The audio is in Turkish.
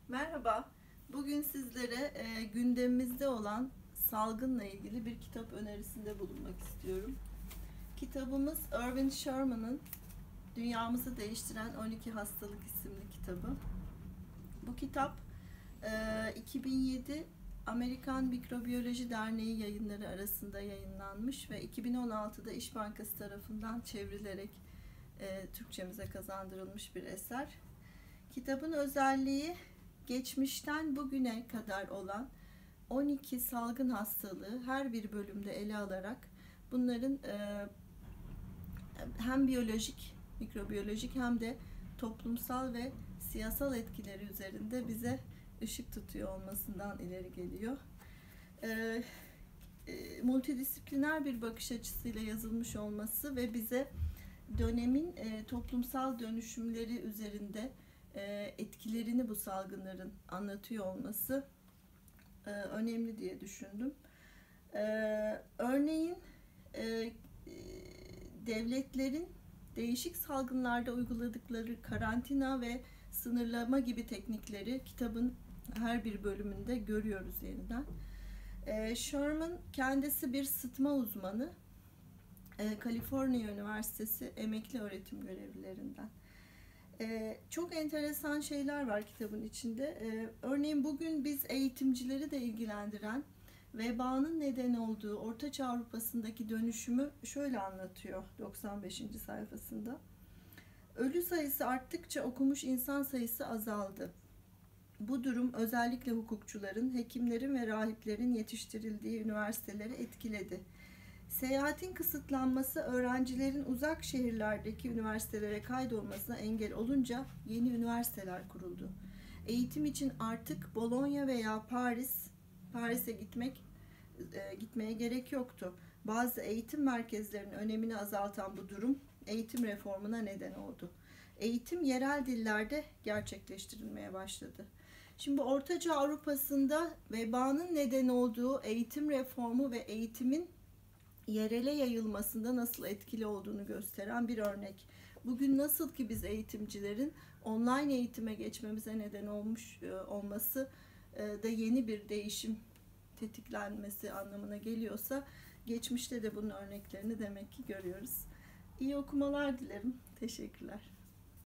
Merhaba, bugün sizlere gündemimizde olan salgınla ilgili bir kitap önerisinde bulunmak istiyorum. Kitabımız Irwin Sherman'ın Dünyamızı Değiştiren 12 Hastalık isimli kitabı. Bu kitap 2007 Amerikan Mikrobiyoloji Derneği yayınları arasında yayınlanmış ve 2016'da İş Bankası tarafından çevrilerek Türkçemize kazandırılmış bir eser. Kitabın özelliği geçmişten bugüne kadar olan 12 salgın hastalığı her bir bölümde ele alarak bunların hem biyolojik, mikrobiyolojik hem de toplumsal ve siyasal etkileri üzerinde bize ışık tutuyor olmasından ileri geliyor. Multidisipliner bir bakış açısıyla yazılmış olması ve bize dönemin toplumsal dönüşümleri üzerinde etkilerini bu salgınların anlatıyor olması önemli diye düşündüm. Örneğin devletlerin değişik salgınlarda uyguladıkları karantina ve sınırlama gibi teknikleri kitabın her bir bölümünde görüyoruz yeniden. Sherman kendisi bir sıtma uzmanı. Kaliforniya Üniversitesi emekli öğretim görevlilerinden. Çok enteresan şeyler var kitabın içinde. Örneğin bugün biz eğitimcileri de ilgilendiren vebanın neden olduğu Ortaçağ Avrupa'sındaki dönüşümü şöyle anlatıyor 95. sayfasında. Ölü sayısı arttıkça okumuş insan sayısı azaldı. Bu durum özellikle hukukçuların, hekimlerin ve rahiplerin yetiştirildiği üniversiteleri etkiledi. Seyahatin kısıtlanması öğrencilerin uzak şehirlerdeki üniversitelere kaydolmasına engel olunca yeni üniversiteler kuruldu. Eğitim için artık Bologna veya Paris'e gitmeye gerek yoktu. Bazı eğitim merkezlerinin önemini azaltan bu durum eğitim reformuna neden oldu. Eğitim yerel dillerde gerçekleştirilmeye başladı. Şimdi Ortaçağ Avrupa'sında vebanın neden olduğu eğitim reformu ve eğitimin yerele yayılmasında nasıl etkili olduğunu gösteren bir örnek. Bugün nasıl ki biz eğitimcilerin online eğitime geçmemize neden olmuş olması da yeni bir değişim tetiklenmesi anlamına geliyorsa, geçmişte de bunun örneklerini demek ki görüyoruz. İyi okumalar dilerim. Teşekkürler.